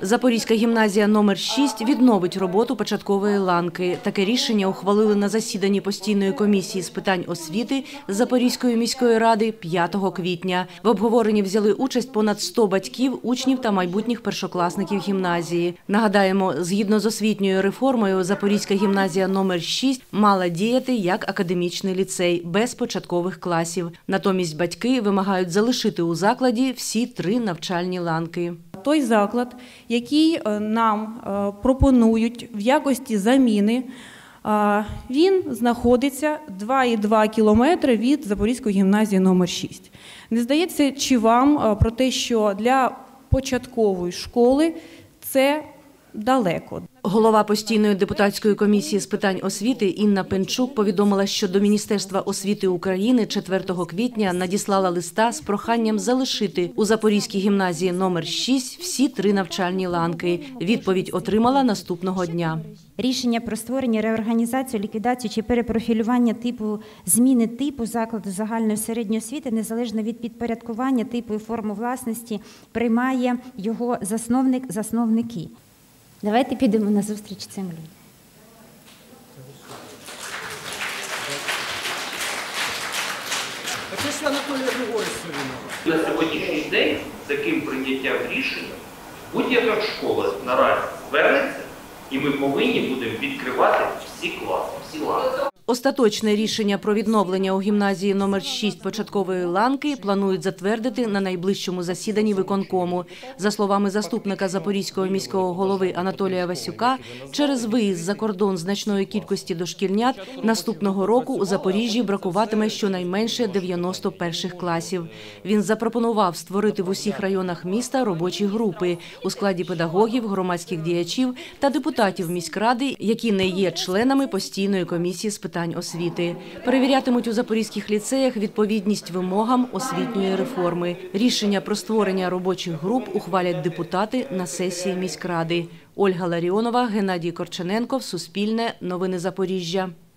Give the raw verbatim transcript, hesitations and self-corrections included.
Запорізька гімназія номер шість відновить роботу початкової ланки. Таке рішення ухвалили на засіданні постійної комісії з питань освіти Запорізької міської ради п'ятого квітня. В обговоренні взяли участь понад сто батьків, учнів та майбутніх першокласників гімназії. Нагадаємо, згідно з освітньою реформою, Запорізька гімназія номер шість мала діяти як академічний ліцей, без початкових класів. Натомість батьки вимагають залишити у закладі всі три навчальні ланки. Той заклад, який нам пропонують в якості заміни, він знаходиться два і два кілометри від Запорізької гімназії номер шість. Не здається чи вам про те, що для початкової школи це далеко? Голова постійної депутатської комісії з питань освіти Інна Пенчук повідомила, що до Міністерства освіти України четвертого квітня надіслала листа з проханням залишити у Запорізькій гімназії номер шість всі три навчальні ланки. Відповідь отримала наступного дня. Рішення про створення, реорганізацію, ліквідацію чи перепрофілювання типу зміни типу закладу загальної середньої освіти, незалежно від підпорядкування типу і форми власності, приймає його засновник, засновники. Давайте підемо на зустріч цим людям. А це ж Анатолій Григорович сьогодні. На сьогоднішній день таким прийняттям рішення будь-яка школа наразі звернеться, і ми повинні будемо відкривати всі класи, всі ланки. Остаточне рішення про відновлення у гімназії номер шість початкової ланки планують затвердити на найближчому засіданні виконкому. За словами заступника Запорізького міського голови Анатолія Васюка, через виїзд за кордон значної кількості дошкільнят наступного року у Запоріжжі бракуватиме щонайменше дев'яносто перших класів. Він запропонував створити в усіх районах міста робочі групи у складі педагогів, громадських діячів та депутатів міськради, які не є членами постійної комісії з питань освіти. Перевірятимуть у запорізьких ліцеях відповідність вимогам освітньої реформи. Рішення про створення робочих груп ухвалять депутати на сесії міськради. Ольга Ларіонова, Геннадій Корчененков, Суспільне, Новини Запоріжжя.